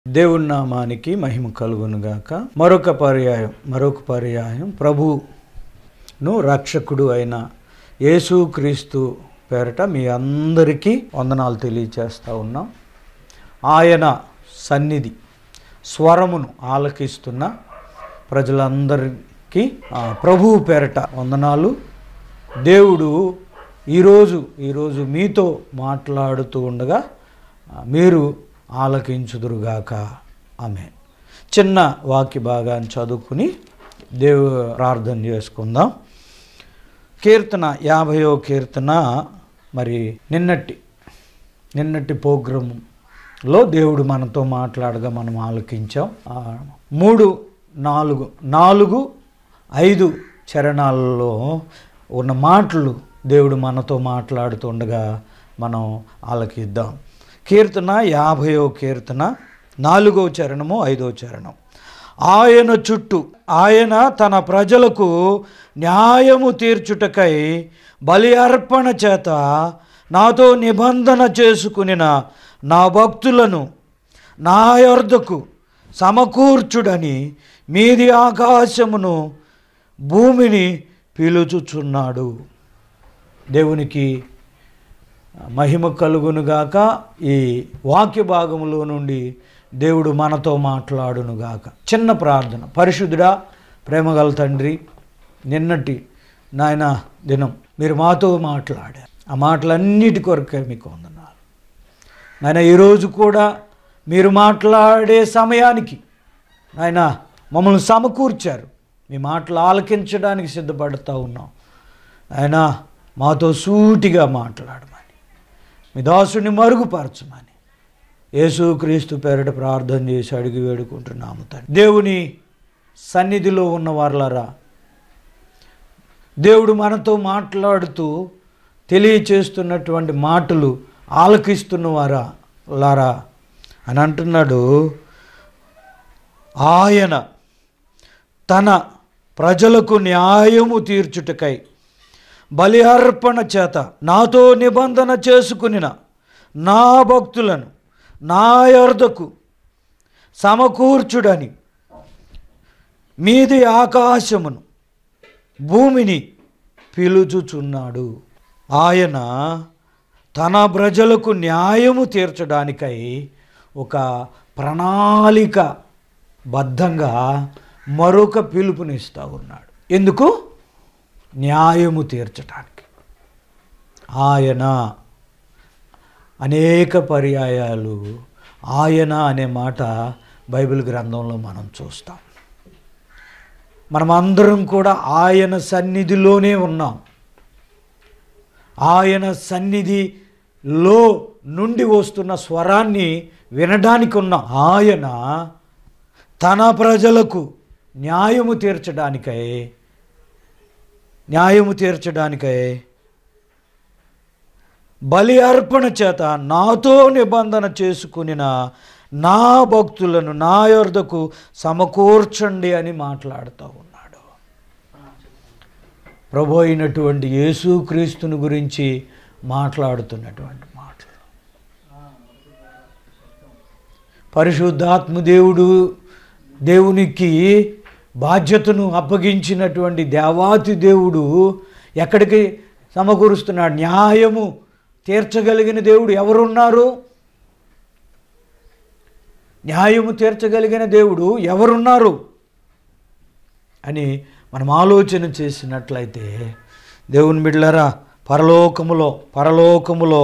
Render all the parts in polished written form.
దేవుని నామానికి మహిమ కలుగునుగాక. మరొక పర్యాయం ప్రభువును రక్షకుడు అయిన యేసుక్రీస్తు పేరట మీ అందరికీ వందనాలు తెలియచేస్తూ ఉన్నాం. ఆయన సన్నిధి స్వరమును ఆలకిస్తున్న ప్రజలందరికీ ప్రభువు పేరట వందనాలు. దేవుడు ఈరోజు మీతో మాట్లాడుతూ ఉండగా మీరు ఆలకించుదురుగాక. ఆమేన్. చిన్న వాక్య భాగాన్ని చదువుకుని ప్రార్థన చేసుకుందాం. కీర్తన 50వ కీర్తన. మరి నిన్నటి ప్రోగ్రాంలో దేవుడు మనతో మాట్లాడగా మనం ఆలకించాం. 3, 4, 5 చరణాలలో ఉన్న మాటలు దేవుడు మనతో మాట్లాడుతుండగా మనం ఆలకిద్దాం. కీర్తన 50వ కీర్తన 4వ చరణము 5వ చరణం. ఆయన చుట్టూ ఆయన తన ప్రజలకు న్యాయము తీర్చుటకై బలి అర్పణ చేత నాతో నిబంధన చేసుకునిన నా భక్తులను నా యొద్దకు సమకూర్చుడని మీది ఆకాశమును భూమిని పిలుచుచున్నాడు. దేవునికి మహిమ కలుగునుగాక. ఈ వాక్య భాగములో నుండి దేవుడు మనతో మాట్లాడునుగాక. చిన్న ప్రార్థన. పరిశుద్ధుడా, ప్రేమగల తండ్రి, నిన్నటి నాయన దినం మీరు మాతో మాట్లాడారు. ఆ మాటలన్నిటి కొరకే మీకు వందనాలు నాయన. ఈరోజు కూడా మీరు మాట్లాడే సమయానికి నాయన మమ్మల్ని సమకూర్చారు. మీ మాటలు ఆలకించడానికి సిద్ధపడుతూ ఉన్నాం. ఆయన మాతో సూటిగా మాట్లాడమని, మీ దాసుని మరుగుపరచమని యేసుక్రీస్తు పేరిట ప్రార్థన చేసి అడిగి వేడుకుంటున్నాము తండ్రి. దేవుని సన్నిధిలో ఉన్న వారలారా, దేవుడు మనతో మాట్లాడుతూ తెలియచేస్తున్నటువంటి మాటలు ఆలకిస్తున్న వారారా అని అంటున్నాడు. ఆయన తన ప్రజలకు న్యాయము తీర్చుటకై బలి అర్పణ చేత నాతో నిబంధన చేసుకునిన నా భక్తులను నా యొద్దకు సమకూర్చుడని మీది ఆకాశమును భూమిని పిలుచుచున్నాడు. ఆయన తన ప్రజలకు న్యాయము తీర్చడానికై ఒక ప్రణాళిక బద్ధంగా మరొక పిలుపునిస్తూ ఉన్నాడు. ఎందుకు? న్యాయము తీర్చడానికి. ఆయన అనేక పర్యాయాలు ఆయన అనే మాట బైబిల్ గ్రంథంలో మనం చూస్తాం. మనమందరం కూడా ఆయన సన్నిధిలోనే ఉన్నాం. ఆయన సన్నిధిలో నుండి వస్తున్న స్వరాన్ని వినడానికి ఉన్నాం. ఆయన తన ప్రజలకు న్యాయము తీర్చడానికై బలి అర్పణ చేత నాతో నిబంధన చేసుకునిన నా భక్తులను నా యొద్దకు సమకూర్చండి అని మాట్లాడుతూ ఉన్నాడు. ప్రభు అయినటువంటి యేసుక్రీస్తుని గురించి మాట్లాడుతున్నటువంటి మాటలు. పరిశుద్ధాత్మ దేవునికి బాధ్యతను అప్పగించినటువంటి దేవాతి దేవుడు ఎక్కడికి సమకూరుస్తున్నాడు? న్యాయము తీర్చగలిగిన దేవుడు ఎవరున్నారు? న్యాయము తీర్చగలిగిన దేవుడు ఎవరున్నారు అని మనం ఆలోచన చేసినట్లయితే, దేవుని బిడ్డలారా, పరలోకములో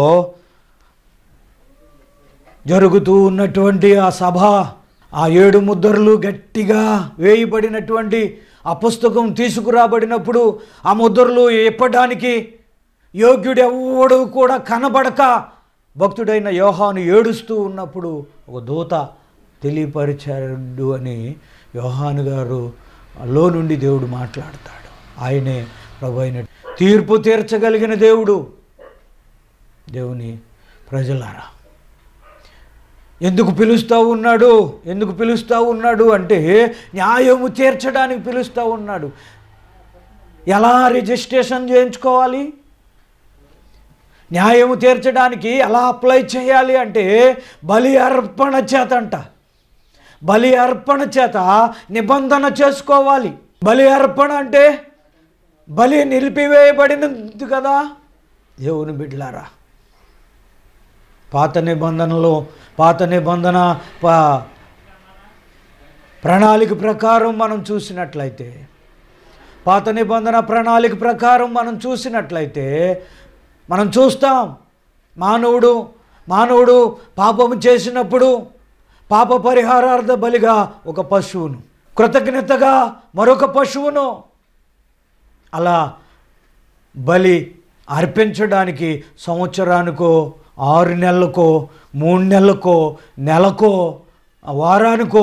జరుగుతూ ఉన్నటువంటి ఆ సభ, ఆ 7 ముద్రలు గట్టిగా వేయబడినటువంటి ఆ పుస్తకం తీసుకురాబడినప్పుడు ఆ ముద్రలు ఎప్పడానికి యోగ్యుడెవడు కూడా కనబడక భక్తుడైన యోహాను ఏడుస్తూ ఉన్నప్పుడు ఒక దూత తెలియపరిచాడు అని యోహాను గారు లో నుండి దేవుడు మాట్లాడతాడు. ఆయనే ప్రభు అయిన తీర్పు తీర్చగలిగిన దేవుడు. దేవుని ప్రజలారా, ఎందుకు పిలుస్తూ ఉన్నాడు అంటే న్యాయము తీర్చడానికి పిలుస్తూ ఉన్నాడు. ఎలా రిజిస్ట్రేషన్ చేయించుకోవాలి? న్యాయము తీర్చడానికి ఎలా అప్లై చేయాలి అంటే బలి అర్పణ చేతంట. బలి అర్పణ చేత నిబంధన చేసుకోవాలి. బలి అర్పణ అంటే బలి నిలిపివేయబడినది కదా. దేవుని బిడ్డలారా, పాత నిబంధన ప్రణాళిక ప్రకారం మనం చూసినట్లయితే మనం చూస్తాం, మానవుడు పాపము చేసినప్పుడు పాప పరిహారార్థ బలిగా ఒక పశువును, కృతజ్ఞతగా మరొక పశువును అలా బలి అర్పించడానికి సంవత్సరానికో 6 నెలలకో 3 నెలలకో నెలకో వారానికో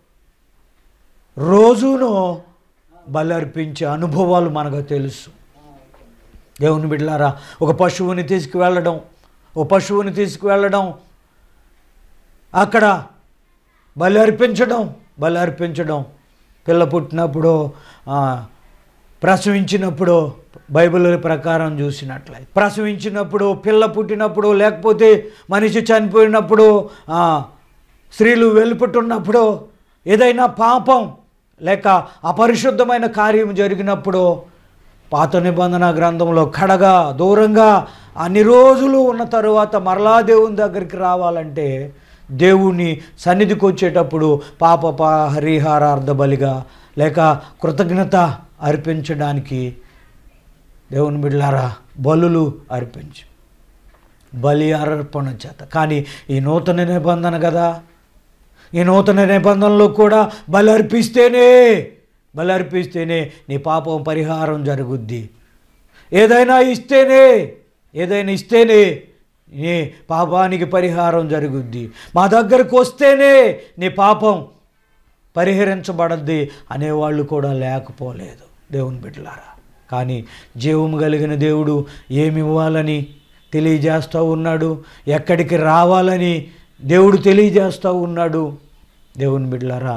రోజునో బలి అర్పించే అనుభవాలు మనకు తెలుసు. దేవుని బిడ్డలారా, ఒక పశువుని తీసుకువెళ్ళడం అక్కడ బలి అర్పించడం పిల్ల పుట్టినప్పుడు ప్రసవించినప్పుడు బైబిల్ ప్రకారం చూసినట్లయితే ప్రసవించినప్పుడు, పిల్ల పుట్టినప్పుడు, లేకపోతే మనిషి చనిపోయినప్పుడు, స్త్రీలు వెలుపుట్టున్నప్పుడు, ఏదైనా పాపం లేక అపరిశుద్ధమైన కార్యం జరిగినప్పుడు పాత నిబంధన గ్రంథంలో కడగా దూరంగా అన్ని రోజులు ఉన్న తరువాత మరలా దేవుని దగ్గరికి రావాలంటే దేవుని సన్నిధికి వచ్చేటప్పుడు పాప పరిహారార్థ బలిగా లేక కృతజ్ఞత అర్పించడానికి దేవుని బిడ్డలారా బలులు అర్పించి బలి అర్పణ చేత. కానీ ఈ నూతన నిబంధన కదా, ఈ నూతన నిబంధనలో కూడా బలి అర్పిస్తేనే నీ పాపం పరిహారం జరుగుద్ది. ఏదైనా ఇస్తేనే నీ పాపానికి పరిహారం జరుగుద్ది. మా దగ్గరకు వస్తేనే నీ పాపం పరిహరించబడద్ది అనేవాళ్ళు కూడా లేకపోలేదు దేవుని బిడ్డలారా. కానీ జీవము కలిగిన దేవుడు ఏమి ఇవ్వాలని తెలియజేస్తూ ఉన్నాడు, ఎక్కడికి రావాలని దేవుడు తెలియజేస్తూ ఉన్నాడు. దేవుని బిడ్డలారా,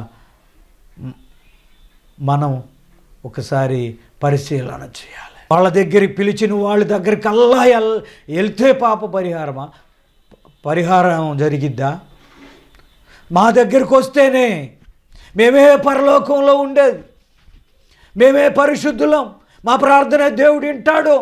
మనం ఒకసారి పరిశీలన చేయాలి. వాళ్ళ దగ్గరికి పిలిచిన వాళ్ళ దగ్గరికి అల్లా వెళ్తే పాప పరిహారం జరిగిద్దా? మా దగ్గరికి వస్తేనే మేమే పరలోకంలో ఉండేది, మేమే పరిశుద్ధులం, మా ప్రార్థన దేవుడు వింటాడు,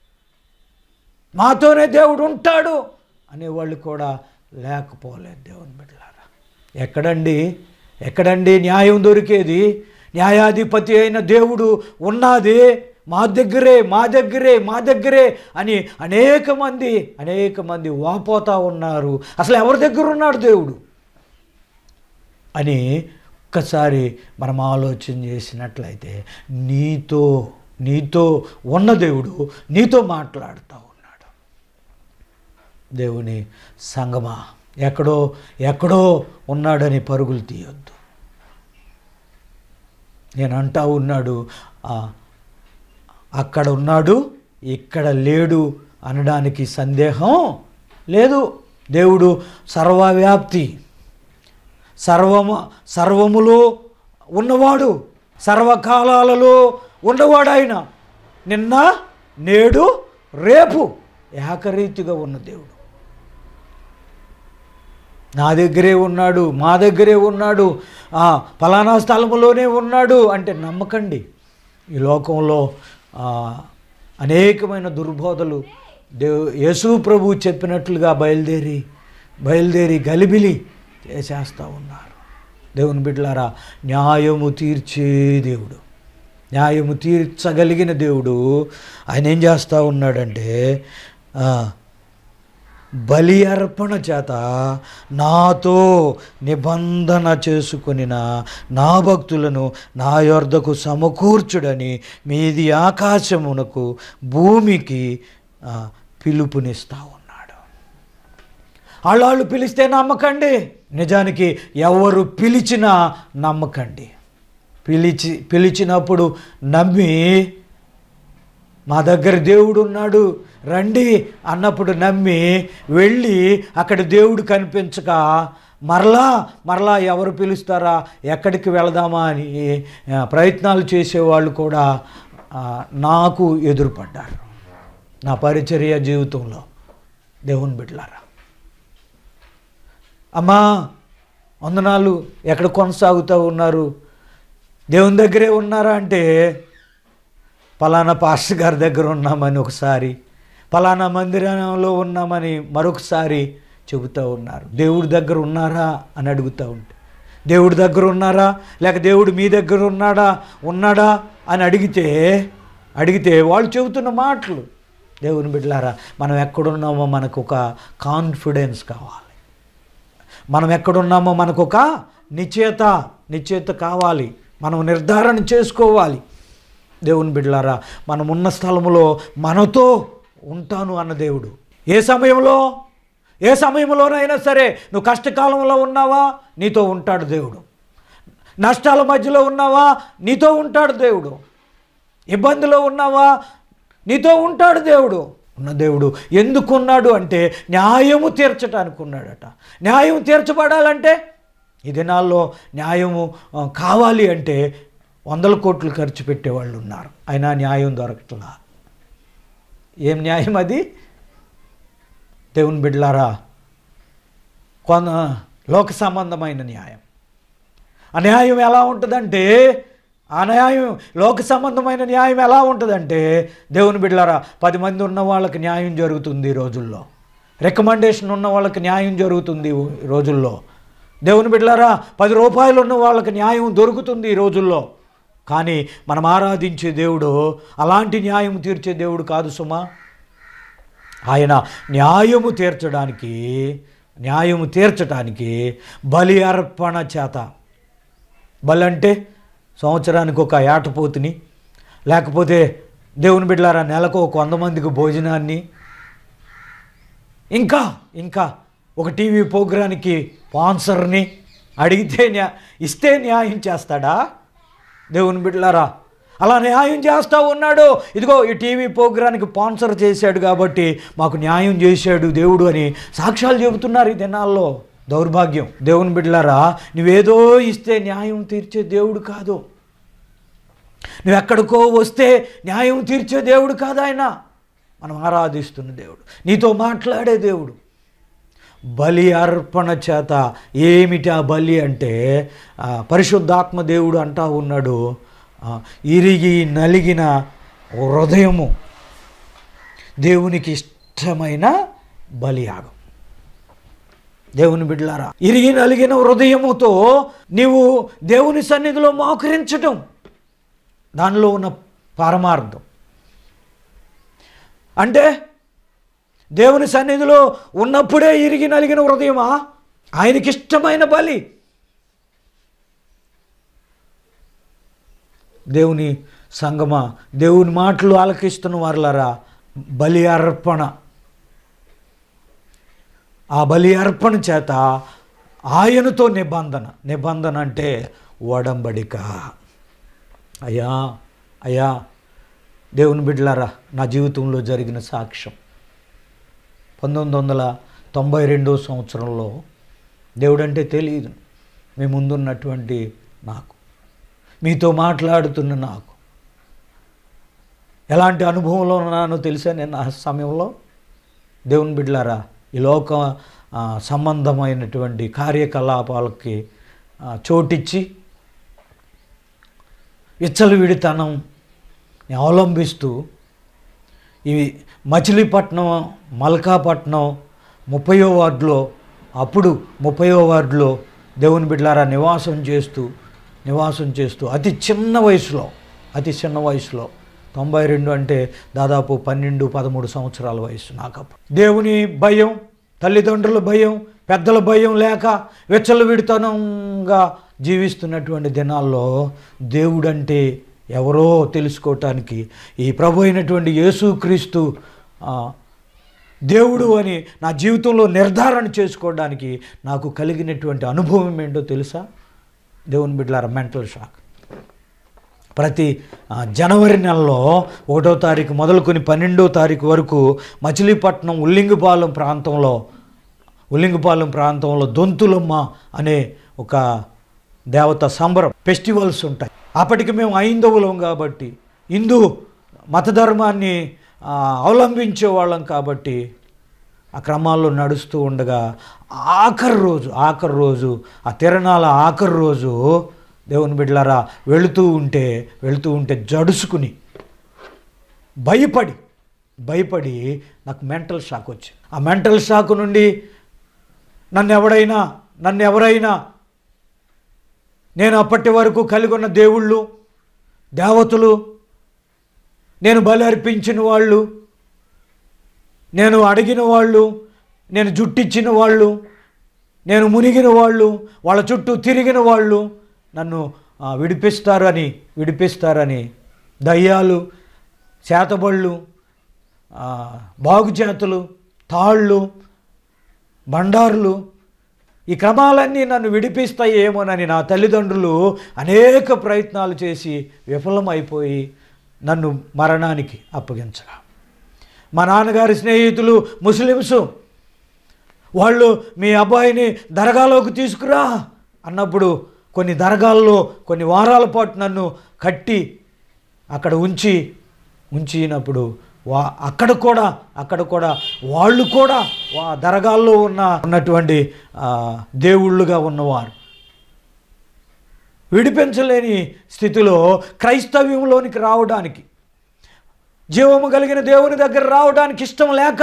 మాతోనే దేవుడు ఉంటాడు అనేవాళ్ళు కూడా లేకపోలేదు దేవుని బిడ్డలారా. ఎక్కడండి న్యాయం దొరికేది? న్యాయాధిపతి అయిన దేవుడు ఉన్నది మా దగ్గరే అని అనేక మంది వాపోతా ఉన్నారు. అసలు ఎవరి దగ్గర ఉన్నాడు దేవుడు అని ఒక్కసారి మనం ఆలోచన చేసినట్లయితే నీతో ఉన్న దేవుడు నీతో మాట్లాడుతూ ఉన్నాడు. దేవుని సంగమా, ఎక్కడో ఉన్నాడని పరుగులు తీయొద్దు. నేను అంటా ఉన్నాడు, అక్కడ ఉన్నాడు ఇక్కడ లేడు అనడానికి సందేహం లేదు. దేవుడు సర్వవ్యాప్తి, సర్వములో ఉన్నవాడు, సర్వకాలాలలో ఉన్నవాడు. ఆయన నిన్న నేడు రేపు ఏకరీతిగా ఉన్న దేవుడు. నా దగ్గరే ఉన్నాడు, మా దగ్గరే ఉన్నాడు, ఫలానా స్థలములోనే ఉన్నాడు అంటే నమ్మకండి. ఈ లోకంలో అనేకమైన దుర్బోధలు యేసు ప్రభువు చెప్పినట్లుగా బయలుదేరి గలిబిలి చేసేస్తూ ఉన్నారు. దేవుని బిడ్డలారా, న్యాయము తీర్చే దేవుడు, న్యాయము తీర్చగలిగిన దేవుడు ఆయన ఏం చేస్తూ ఉన్నాడంటే బలి అర్పణ చేత నాతో నిబంధన చేసుకొనిన నా భక్తులను నా యొద్దకు సమకూర్చుడని మీది ఆకాశమునకు భూమికి పిలుపునిస్తా ఉన్నాడు. వాళ్ళు పిలిస్తే నమ్మకండి. నిజానికి ఎవరు పిలిచినా నమ్మకండి. పిలిచినప్పుడు నమ్మి మా దగ్గర దేవుడు ఉన్నాడు రండి అన్నప్పుడు నమ్మి వెళ్ళి అక్కడ దేవుడు కనిపించక మరలా ఎవరు పిలుస్తారా, ఎక్కడికి వెళదామా అని ప్రయత్నాలు చేసేవాళ్ళు కూడా నాకు ఎదురుపడ్డారు నా పరిచర్య జీవితంలో. దేవుని బిడ్డలారా, అమ్మా వందనాలు ఎక్కడ కొనసాగుతూ ఉన్నారు? దేవుని దగ్గరే ఉన్నారా అంటే పలానా పాస్టర్ గారి దగ్గర ఉన్నామని ఒకసారి, పలానా మందిరంలో ఉన్నామని మరొకసారి చెబుతూ ఉన్నారు. దేవుడి దగ్గర ఉన్నారా అని అడుగుతూ ఉంటే, దేవుడి దగ్గర ఉన్నారా లేక దేవుడు మీ దగ్గర ఉన్నాడా అని అడిగితే వాళ్ళు చెబుతున్న మాటలు, దేవుని బిడ్డలారా, మనం ఎక్కడున్నామో మనకు ఒక కాన్ఫిడెన్స్ కావాలి. మనం ఎక్కడున్నామో మనకు ఒక నిశ్చయత కావాలి. మనం నిర్ధారణ చేసుకోవాలి. దేవుని బిడ్డలారా, మనం ఉన్న స్థలంలో మనతో ఉంటాను అన్న దేవుడు ఏ సమయంలోనైనా సరే, నువ్వు కష్టకాలంలో ఉన్నావా, నీతో ఉంటాడు దేవుడు. నష్టాల మధ్యలో ఉన్నావా, నీతో ఉంటాడు దేవుడు. ఇబ్బందిలో ఉన్నావా, నీతో ఉంటాడు దేవుడు. ఉన్న దేవుడు ఎందుకున్నాడు అంటే న్యాయము తీర్చడానికి ఉన్నాడట. న్యాయం తీర్చబడాలంటే ఈ దినాల్లో న్యాయము కావాలి అంటే 100 కోట్లు ఖర్చు పెట్టేవాళ్ళు ఉన్నారు, అయినా న్యాయం దొరకట్లా. ఏం న్యాయం అది? దేవుని బిడ్డలారా, లోక సంబంధమైన న్యాయం. ఆ న్యాయం ఎలా ఉంటుందంటే, లోక సంబంధమైన న్యాయం ఎలా ఉంటుందంటే, దేవుని బిడ్డలారా, 10 మంది ఉన్న వాళ్ళకి న్యాయం జరుగుతుంది ఈ రోజుల్లో. రికమెండేషన్ ఉన్న వాళ్ళకి న్యాయం జరుగుతుంది ఈ రోజుల్లో. దేవుని బిడ్డలారా, 10 రూపాయలు ఉన్న వాళ్ళకి న్యాయం దొరుకుతుంది ఈ రోజుల్లో. కానీ మనం ఆరాధించే దేవుడు అలాంటి న్యాయం తీర్చే దేవుడు కాదు సుమా. ఆయన న్యాయము తీర్చడానికి బలి అర్పణ చేత, బలి అంటే సంవత్సరానికి ఒక ఏటపోతుని, లేకపోతే దేవుని బిడ్డలారా నెలకు ఒక 100 మందికి భోజనాన్ని, ఇంకా ఒక టీవీ ప్రోగ్రాంకి స్పాన్సర్ని అడిగితే ఇస్తే న్యాయం చేస్తాడా? దేవుని బిడ్డలారా, అలా న్యాయం చేస్తూ ఉన్నాడు. ఇదిగో ఈ టీవీ ప్రోగ్రాంకి స్పాన్సర్ చేశాడు కాబట్టి మాకు న్యాయం చేశాడు దేవుడు అని సాక్ష్యాలు చెబుతున్నారు ఈ దినాల్లో. దౌర్భాగ్యం. దేవుని బిడ్డలారా, నువ్వేదో ఇస్తే న్యాయం తీర్చే దేవుడు కాదు. నువ్వెక్కడికో వస్తే న్యాయం తీర్చే దేవుడు కాదు ఆయన. మనం ఆరాధిస్తున్న దేవుడు, నీతో మాట్లాడే దేవుడు. బలి అర్పణ చేత. ఏమిటి ఆ బలి అంటే, పరిశుద్ధాత్మ దేవుడు అంటా ఉన్నాడు, ఇరిగి నలిగిన హృదయము దేవునికి ఇష్టమైన బలియాగం. దేవుని బిడ్డలారా, ఇరిగి నలిగిన హృదయముతో నీవు దేవుని సన్నిధిలో మోకరించటం, దానిలో ఉన్న పరమార్థం అంటే దేవుని సన్నిధిలో ఉన్నప్పుడే ఇరిగి నలిగిన హృదయమా? ఆయనకి ఇష్టమైన బలి. దేవుని సంగమా, దేవుని మాటలు ఆలకిస్తున్న వారులారా, బలి అర్పణ, ఆ బలి అర్పణ చేత ఆయనతో నిబంధన అంటే ఒడంబడిక. అయ్యా దేవుని బిడ్డలారా, నా జీవితంలో జరిగిన సాక్ష్యం, 1992 సంవత్సరంలో దేవుడంటే తెలియదు, మీ ముందున్నటువంటి నాకు, మీతో మాట్లాడుతున్న నాకు ఎలాంటి అనుభవంలో ఉన్నానో తెలుసా నేను ఆ సమయంలో? దేవుని బిడ్డలారా, ఈ లోక సంబంధమైనటువంటి కార్యకలాపాలకి చోటిచ్చి విచ్చలవిడితనం అవలంబిస్తూ ఇవి మచిలీపట్నం, మల్కాపట్నం 30వ వార్డులో, అప్పుడు 30వ వార్డులో దేవుని బిడ్డలారా నివాసం చేస్తూ అతి చిన్న వయసులో 92 అంటే దాదాపు 12-13 సంవత్సరాల వయసు నాకు. దేవుని భయం, తల్లిదండ్రుల భయం, పెద్దల భయం లేక విచ్చలవిడితనంగా జీవిస్తున్నటువంటి దినాల్లో దేవుడంటే ఎవరో తెలుసుకోవటానికి, ఈ ప్రభు అయినటువంటి యేసుక్రీస్తు దేవుడు అని నా జీవితంలో నిర్ధారణ చేసుకోవడానికి నాకు కలిగినటువంటి అనుభవం ఏంటో తెలుసా? దేవుని బిడ్డలారా, మెంటల్ షాక్. ప్రతి జనవరి నెలలో 1వ తారీఖు మొదలుకొని 12వ తారీఖు వరకు మచిలీపట్నం ఉల్లింగిపాలెం ప్రాంతంలో దొంతులమ్మ అనే ఒక దేవత సంబరం ఫెస్టివల్స్ ఉంటాయి. అప్పటికి మేము హైందవులం కాబట్టి, హిందూ మతధర్మాన్ని అవలంబించే వాళ్ళం కాబట్టి ఆ క్రమాల్లో నడుస్తూ ఉండగా ఆఖరి రోజు ఆ తిరణాల ఆఖరి రోజు దేవుని బిడ్డలారా వెళుతూ ఉంటే జడుసుకుని భయపడి నాకు మెంటల్ షాక్ వచ్చింది. ఆ మెంటల్ షాక్ నుండి నన్ను ఎవరైనా నేను అప్పటి వరకు కలిగి ఉన్న దేవుళ్ళు, దేవతలు, నేను బలి అర్పించిన వాళ్ళు, నేను అడిగిన వాళ్ళు, నేను జుట్టిచ్చిన వాళ్ళు, నేను మునిగిన వాళ్ళు, వాళ్ళ చుట్టూ తిరిగిన వాళ్ళు నన్ను విడిపిస్తారని దయ్యాలు, చేతబళ్ళు, బాగుచేతలు, తాళ్ళు, బండారులు, ఈ క్రమాలన్నీ నన్ను విడిపిస్తాయేమోనని నా తల్లిదండ్రులు అనేక ప్రయత్నాలు చేసి విఫలమైపోయి నన్ను మరణానికి అప్పగించగా, మా నాన్నగారి స్నేహితులు ముస్లిమ్స్ వాళ్ళు మీ అబ్బాయిని దర్గాలోకి తీసుకురా అన్నప్పుడు కొన్ని దర్గాల్లో కొన్ని వారాల పాటు నన్ను కట్టి అక్కడ ఉంచినప్పుడు అక్కడ కూడా వాళ్ళు కూడా దర్గాల్లో ఉన్నటువంటి దేవుళ్ళుగా ఉన్నవారు విడిపించలేని స్థితిలో క్రైస్తవ్యంలోనికి రావడానికి, జీవము కలిగిన దేవుని దగ్గర రావడానికి ఇష్టం లేక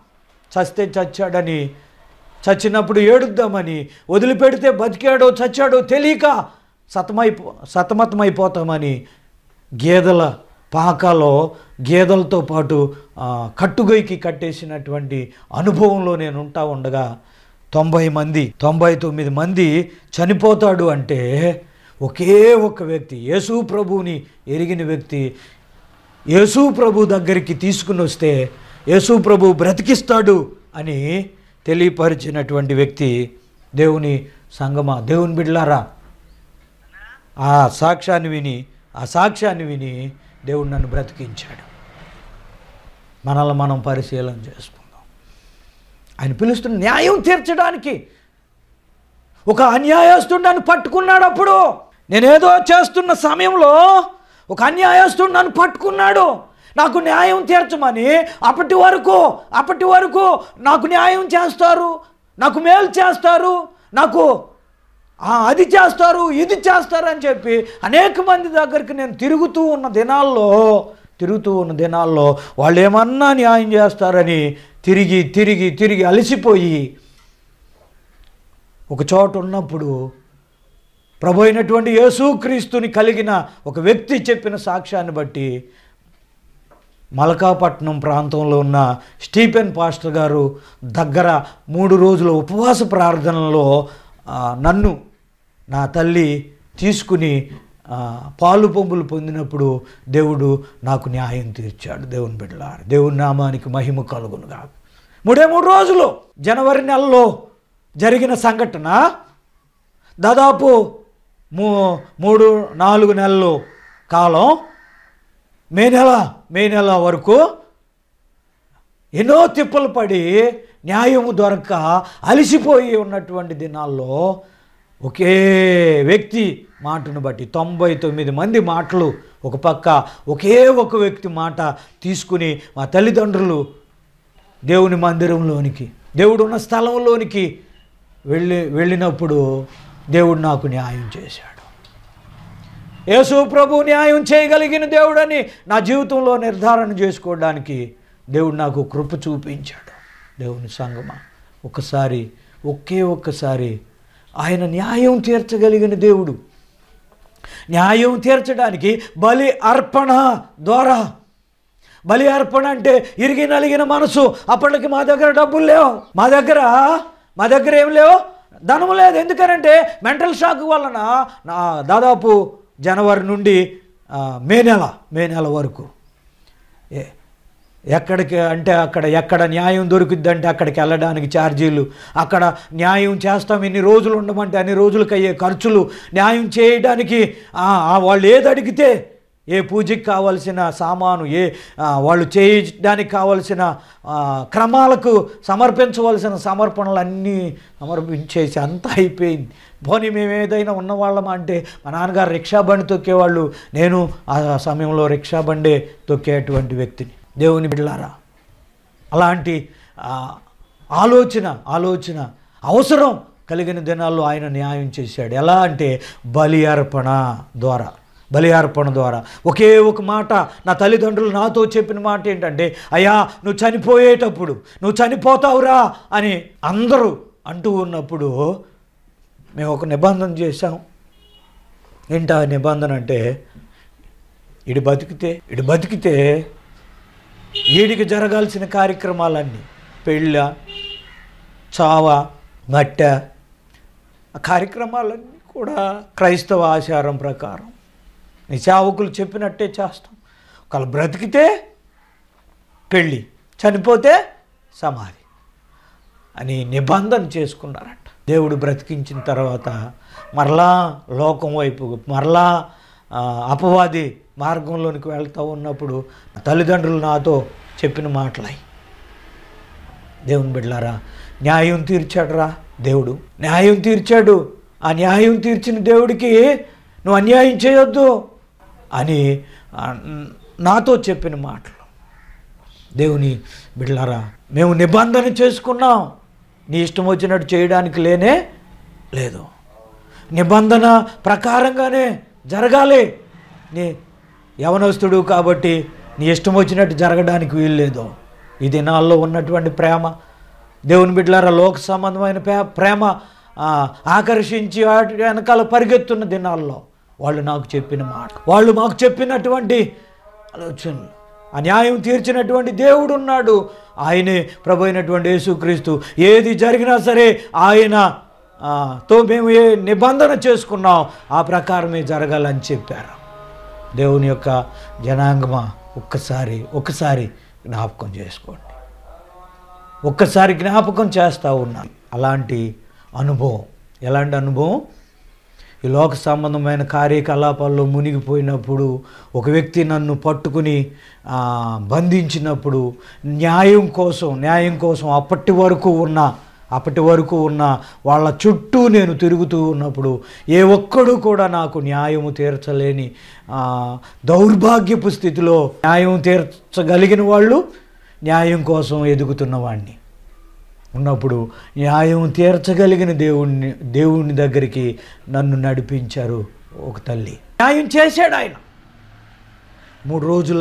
చచ్చినప్పుడు ఏడుద్దామని, వదిలిపెడితే బతికాడో చచ్చాడో తెలియక సతమతమైపోతామని గేదెల పాకలో గేదెలతో పాటు కట్టుగొయ్యికి కట్టేసినటువంటి అనుభవంలో నేను ఉండగా 99 మంది చనిపోతాడు అంటే ఒకే ఒక్క వ్యక్తి, యేసు ప్రభువుని ఎరిగిన వ్యక్తి, యేసు ప్రభు దగ్గరికి తీసుకుని వస్తే యేసు ప్రభు బ్రతికిస్తాడు అని తెలియపరిచినటువంటి వ్యక్తి. దేవుని సంగమా, దేవుని బిడ్డలారా, ఆ సాక్ష్యాన్ని విని దేవుడు నన్ను బ్రతికించాడు. మనల్ని మనం పరిశీలన చేసుకుందాం. ఆయన పిలుస్తున్న న్యాయం తీర్చడానికి ఒక అన్యాయస్తుడు నన్ను పట్టుకున్నాడు. అప్పుడు నేనేదో చేస్తున్న సమయంలో ఒక అన్యాయస్తుడు నన్ను పట్టుకున్నాడు, నాకు న్యాయం తీర్చమని. అప్పటి వరకు నాకు న్యాయం చేస్తారు, నాకు మేలు చేస్తారు, నాకు అది చేస్తారు, ఇది చేస్తారు అని చెప్పి అనేక మంది దగ్గరికి నేను తిరుగుతూ ఉన్న దినాల్లో వాళ్ళు ఏమన్నా న్యాయం చేస్తారని తిరిగి అలసిపోయి ఒక చోట ఉన్నప్పుడు ప్రభు అయినటువంటి యేసుక్రీస్తుని కలిగిన ఒక వ్యక్తి చెప్పిన సాక్ష్యాన్ని బట్టి మలకాపట్నం ప్రాంతంలో ఉన్న స్టీఫెన్ పాస్టర్ గారు దగ్గర 3 రోజుల ఉపవాస ప్రార్థనలో నన్ను నా తల్లి తీసుకుని పాలు పంపులు పొందినప్పుడు దేవుడు నాకు న్యాయం తీర్చాడు. దేవుని బిడ్డలారా, దేవుని నామానికి మహిమ కలుగునుగా. 3 రోజులు జనవరి నెలలో జరిగిన సంఘటన దాదాపు 3-4 నెలలు కాలం, మే నెల వరకు ఎన్నో తిప్పలు పడి న్యాయము దొరక్క అలసిపోయి ఉన్నటువంటి దినాల్లో ఒకే వ్యక్తి మాటను బట్టి 99 మంది మాటలు ఒక పక్క, ఒకే ఒక వ్యక్తి మాట తీసుకుని మా తల్లిదండ్రులు దేవుని మందిరంలోనికి, దేవుడు ఉన్న స్థలంలోనికి వెళ్ళినప్పుడు దేవుడు నాకు న్యాయం చేశాడు. యేసు ప్రభు న్యాయం చేయగలిగిన దేవుడని నా జీవితంలో నిర్ధారణ చేసుకోవడానికి దేవుడు నాకు కృప చూపించాడు. దేవుని సంగమా, ఒకే ఒక్కసారి ఆయన న్యాయం తీర్చగలిగిన దేవుడు. న్యాయం తీర్చడానికి బలి అర్పణ ద్వారా, బలి అర్పణ అంటే ఇరిగి నలిగిన మనసు. అప్పటికి మా దగ్గర డబ్బులు లేవు, మా దగ్గర ఏం లేవు, ధనం లేదు. ఎందుకనంటే మెంటల్ షాక్ వలన దాదాపు జనవరి నుండి మే నెల వరకు ఎక్కడికి అంటే ఎక్కడ న్యాయం దొరుకుద్దంటే అక్కడికి వెళ్ళడానికి ఛార్జీలు, అక్కడ న్యాయం చేస్తాం ఎన్ని రోజులు ఉండమంటే అన్ని రోజులకి అయ్యే ఖర్చులు, న్యాయం చేయడానికి వాళ్ళు ఏది అడిగితే, ఏ పూజకి కావలసిన సామాను, వాళ్ళు చేయడానికి కావలసిన క్రమాలకు సమర్పించవలసిన సమర్పణలన్నీ సమర్పించేసి అంతా అయిపోయింది. పోనీ మేము ఏదైనా ఉన్నవాళ్ళమా అంటే మా నాన్నగారు రిక్షా బండి తొక్కేవాళ్ళు, నేను ఆ సమయంలో రిక్షా బండే తొక్కేటువంటి వ్యక్తిని. దేవుని బిడ్డలారా, అలాంటి ఆలోచన అవసరం కలిగిన దినాల్లో ఆయన న్యాయం చేశాడు. ఎలా అంటే బలి అర్పణ ద్వారా ఒకే ఒక మాట, నా తల్లిదండ్రులు నాతో చెప్పిన మాట ఏంటంటే, అయ్యా నువ్వు చనిపోయేటప్పుడు నువ్వు చనిపోతావురా అని అందరూ అంటూ ఉన్నప్పుడు మేము ఒక నిబంధన చేశాం. ఏంటి ఆ నిబంధన అంటే, ఇడు బతికితే వీడికి జరగాల్సిన కార్యక్రమాలన్నీ, పెళ్ళ, చావ, మట్ట, ఆ కార్యక్రమాలన్నీ కూడా క్రైస్తవ ఆచారం ప్రకారం నీ సేవకులు చెప్పినట్టే చేస్తాం. ఒకళ్ళు బ్రతికితే పెళ్ళి, చనిపోతే సమాధి అని నిబంధన చేసుకున్నారట. దేవుడు బ్రతికించిన తర్వాత మరలా లోకం వైపు, మరలా అపవాది మార్గంలోనికి వెళ్తూ ఉన్నప్పుడు తల్లిదండ్రులు నాతో చెప్పిన మాటలై, దేవుని బిడ్డలారా, న్యాయం తీర్చాడురా దేవుడు, న్యాయం తీర్చాడు. ఆ న్యాయం తీర్చిన దేవుడికి నువ్వు అన్యాయం చేయొద్దు అని నాతో చెప్పిన మాటలు. దేవుని బిడ్డలారా, మేము నిబంధన చేసుకున్నాం, నీ ఇష్టం వచ్చినట్టు చేయడానికి లేదు. నిబంధన ప్రకారంగానే జరగాలి. నీ యవనస్తుడు కాబట్టి నీ ఇష్టం వచ్చినట్టు జరగడానికి వీల్లేదు. ఈ దినాల్లో ఉన్నటువంటి ప్రేమ, దేవుని బిడ్డలారా, లోక సంబంధమైన ప్రేమ ఆకర్షించి వాటి వెనకాల పరిగెత్తున్న దినాల్లో వాళ్ళు నాకు చెప్పిన మాట, వాళ్ళు మాకు చెప్పినటువంటి ఆలోచనలు, ఆ న్యాయం తీర్చినటువంటి దేవుడు ఉన్నాడు. ఆయనే ప్రభు అయినటువంటి యేసుక్రీస్తు. ఏది జరిగినా సరే ఆయనతో మేము ఏ నిబంధన చేసుకున్నాం ఆ ప్రకారమే జరగాలని చెప్పారు. దేవుని యొక్క జనాంగమా, ఒక్కసారి జ్ఞాపకం చేసుకోండి. ఒక్కసారి జ్ఞాపకం చేస్తూ ఉన్నాను. అలాంటి అనుభవం, ఎలాంటి అనుభవం? ఈ లోక సంబంధమైన కార్యకలాపాల్లో మునిగిపోయినప్పుడు, ఒక వ్యక్తి నన్ను పట్టుకుని బంధించినప్పుడు, న్యాయం కోసం అప్పటి వరకు ఉన్న వాళ్ళ చుట్టూ నేను తిరుగుతూ ఉన్నప్పుడు, ఏ ఒక్కడు కూడా నాకు న్యాయము తీర్చలేని దౌర్భాగ్యపు స్థితిలో న్యాయం తీర్చగలిగిన వాళ్ళు, న్యాయం కోసం ఎదుగుతున్నవాడిని ఉన్నప్పుడు, న్యాయం తీర్చగలిగిన దేవుని దగ్గరికి నన్ను నడిపించారు ఒక తల్లి. న్యాయం చేశాడు ఆయన. 3 రోజుల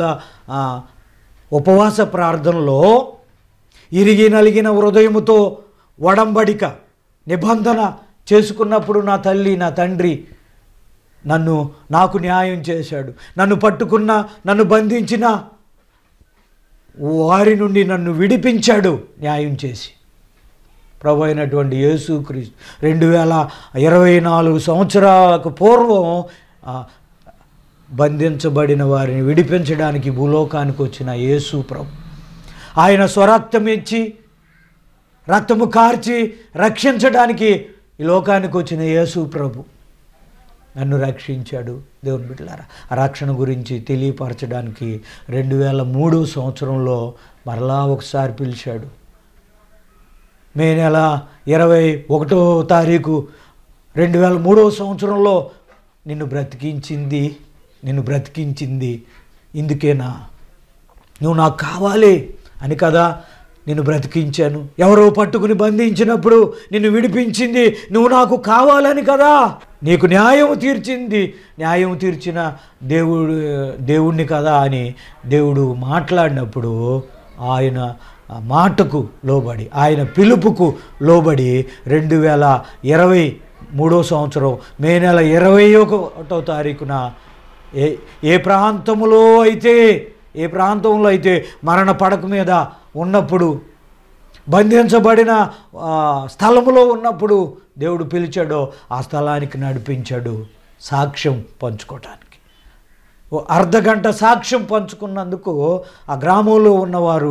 ఉపవాస ప్రార్థనలో ఇరిగి నలిగిన హృదయముతో ఒడంబడిక నిబంధన చేసుకున్నప్పుడు నా తల్లి, నా తండ్రి నాకు న్యాయం చేశాడు. నన్ను పట్టుకున్న, నన్ను బంధించిన వారి నుండి నన్ను విడిపించాడు న్యాయం చేసి. ప్రభు అయినటువంటి యేసుక్రీస్తు 2024 సంవత్సరాలకు పూర్వం బంధించబడిన వారిని విడిపించడానికి భూలోకానికి వచ్చిన యేసు ప్రభు, ఆయన స్వరక్తం ఇచ్చి రక్తము కార్చి రక్షించడానికి ఈ లోకానికి వచ్చిన యేసు ప్రభు నన్ను రక్షించాడు. దేవుని బిడ్డలారా, ఆ రక్షణ గురించి తెలియపరచడానికి 2003 సంవత్సరంలో మరలా ఒకసారి పిలిచాడు. మే నెల 21వ తారీఖు 2003 సంవత్సరంలో నిన్ను బ్రతికించింది ఇందుకేనా, నువ్వు నాకు కావాలి అని కదా నిన్ను బ్రతికించాను. ఎవరో పట్టుకుని బంధించినప్పుడు నిన్ను విడిపించింది నువ్వు నాకు కావాలని కదా. నీకు న్యాయం తీర్చిన దేవుడిని కదా అని దేవుడు మాట్లాడినప్పుడు, ఆయన మాటకు లోబడి, ఆయన పిలుపుకు లోబడి 2023 సంవత్సరం మే నెల 21వ తారీఖున ఏ ప్రాంతంలో అయితే మరణ పడక మీద ఉన్నప్పుడు, బంధించబడిన స్థలములో ఉన్నప్పుడు దేవుడు పిలిచాడో ఆ స్థలానికి నడిపించాడు సాక్ష్యం పంచుకోవటానికి. అర్ధగంట సాక్ష్యం పంచుకున్నందుకు ఆ గ్రామంలో ఉన్నవారు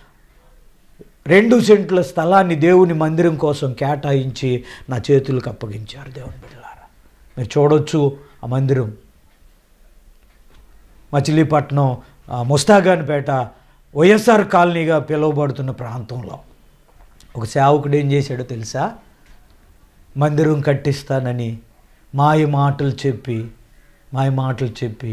2 సెంట్ల స్థలాన్ని దేవుని మందిరం కోసం కేటాయించి నా చేతులకు అప్పగించారు. దేవుని బిడ్డలారా, మీరు చూడొచ్చు ఆ మందిరం మచిలీపట్నం ముస్తాగాన్పేట వైఎస్ఆర్ కాలనీగా పిలువబడుతున్న ప్రాంతంలో ఒక సేవకుడు ఏం చేశాడో తెలుసా? మందిరం కట్టిస్తానని మాయ మాటలు చెప్పి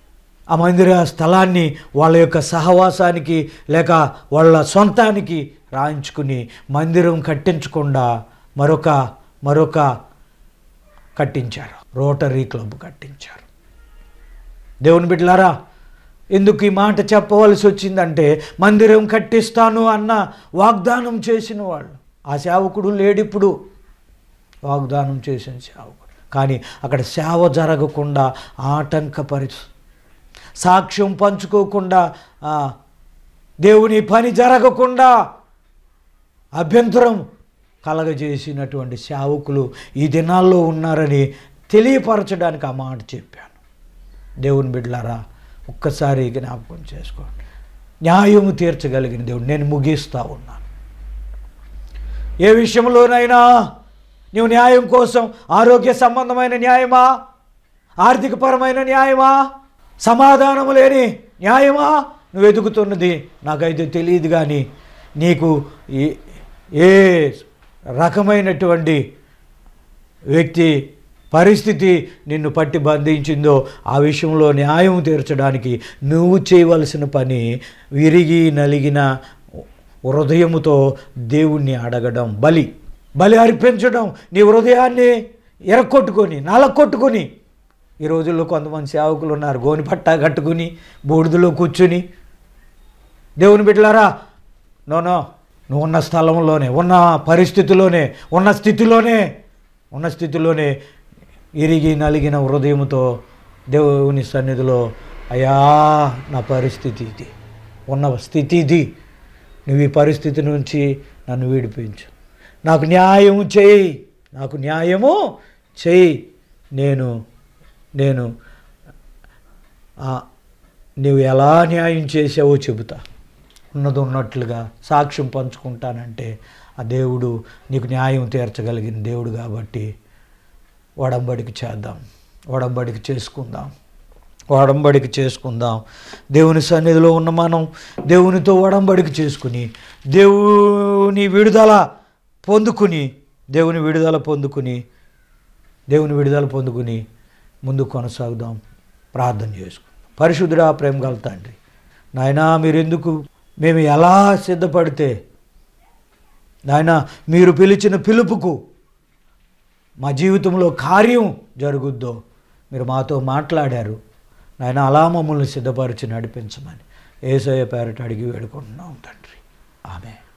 ఆ మందిర స్థలాన్ని వాళ్ళ యొక్క సహవాసానికి లేక వాళ్ళ సొంతానికి రాయించుకుని మందిరం కట్టించకుండా మరొక కట్టించారు, రోటరీ క్లబ్ కట్టించారు. దేవుని బిడ్డలారా, ఎందుకు ఈ మాట చెప్పవలసి వచ్చిందంటే, మందిరం కట్టిస్తాను అన్న వాగ్దానం చేసిన వాళ్ళు, ఆ సేవకుడు లేడిప్పుడు, వాగ్దానం చేసిన సేవకుడు, కానీ అక్కడ సేవ జరగకుండా ఆటంకపరిచి, సాక్ష్యం పంచుకోకుండా, దేవుని పని జరగకుండా అభ్యంతరం కలగజేసినటువంటి సేవకులు ఈ దినాల్లో ఉన్నారని తెలియపరచడానికి ఆ మాట చెప్పాను. దేవుని బిడ్డలారా, ఒక్కసారి జ్ఞాపకం చేసుకోండి. న్యాయము తీర్చగలిగిన దేవుడు. నేను ముగిస్తూ ఉన్నాను. ఏ విషయంలోనైనా నీవు న్యాయం కోసం, ఆరోగ్య సంబంధమైన న్యాయమా, ఆర్థికపరమైన న్యాయమా, సమాధానము లేని న్యాయమా నువ్వు వెతుకుతున్నది, నాకైతే తెలియదు. కానీ నీకు ఏ రకమైనటువంటి వ్యక్తి పరిస్థితి నిన్ను పట్టి బంధించిందో ఆ విషయంలో న్యాయం తీర్చడానికి నువ్వు చేయవలసిన పని విరిగి నలిగిన హృదయముతో దేవుణ్ణి అడగడం, బలి అర్పించడం. నీ హృదయాన్ని ఎరక్కొట్టుకొని, నలకొట్టుకొని. ఈ రోజుల్లో కొంతమంది సేవకులు ఉన్నారు, గోని పట్టా కట్టుకుని బూడిదలో కూర్చుని. దేవుని బిడ్డలారా, నువ్వు ఉన్న స్థలంలోనే, ఉన్న పరిస్థితిలోనే, ఉన్న స్థితిలోనే ఇరిగి నలిగిన హృదయంతో దేవుని సన్నిధిలో, అయ్యా నా పరిస్థితి ఇది, ఉన్న స్థితి ఇది, నువ్వు ఈ పరిస్థితి నుంచి నన్ను విడిపించు, నాకు న్యాయము చేయి, నేను నువ్వు ఎలా న్యాయం చేసావో చెబుతా, ఉన్నది ఉన్నట్లుగా సాక్ష్యం పంచుకుంటానంటే ఆ దేవుడు నీకు న్యాయం తీర్చగలిగిన దేవుడు. కాబట్టి ఒడంబడిక చేద్దాం, ఒడంబడిక చేసుకుందాం. దేవుని సన్నిధిలో ఉన్న మనం దేవునితో ఒడంబడిక చేసుకుని దేవుని విడుదల పొందుకుని ముందుకు కొనసాగుదాం. ప్రార్థన చేసుకుందాం. పరిశుద్ధుడా, ప్రేమ గల తండ్రి, నాయనా, మేము ఎలా సిద్ధపడితే నాయనా మీరు పిలిచిన పిలుపుకు మా జీవితంలో కార్యం జరుగుద్దో మీరు మాతో మాట్లాడారు నాయనా. అలా మమ్మల్ని సిద్ధపరిచి నడిపించమని యేసయ్య పేరట అడిగి వేడుకుంటున్నాం తండ్రి. ఆమేన్.